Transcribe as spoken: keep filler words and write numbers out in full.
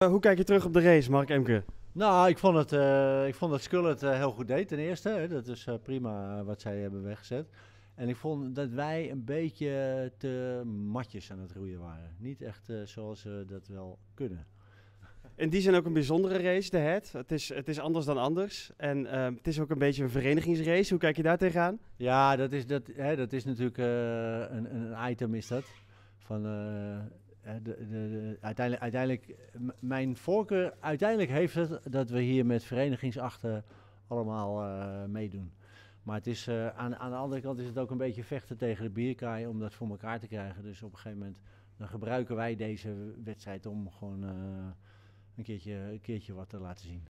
Uh, hoe kijk je terug op de race, Mark Emke? Nou, ik vond, het, uh, ik vond dat Skull het uh, heel goed deed ten eerste. Hè. Dat is uh, prima wat zij hebben weggezet. En ik vond dat wij een beetje te matjes aan het roeien waren. Niet echt uh, zoals ze dat wel kunnen. In die zin ook een bijzondere race, de Het. Het is, het is anders dan anders. En uh, het is ook een beetje een verenigingsrace. Hoe kijk je daar tegenaan? Ja, dat is, dat, hè, dat is natuurlijk uh, een, een item is dat. Van, uh, de, de, de, uiteindelijk, uiteindelijk, mijn voorkeur uiteindelijk heeft het dat we hier met verenigingsachten allemaal uh, meedoen. Maar het is, uh, aan, aan de andere kant is het ook een beetje vechten tegen de bierkaai om dat voor elkaar te krijgen. Dus op een gegeven moment dan gebruiken wij deze wedstrijd om gewoon uh, een, keertje, een keertje wat te laten zien.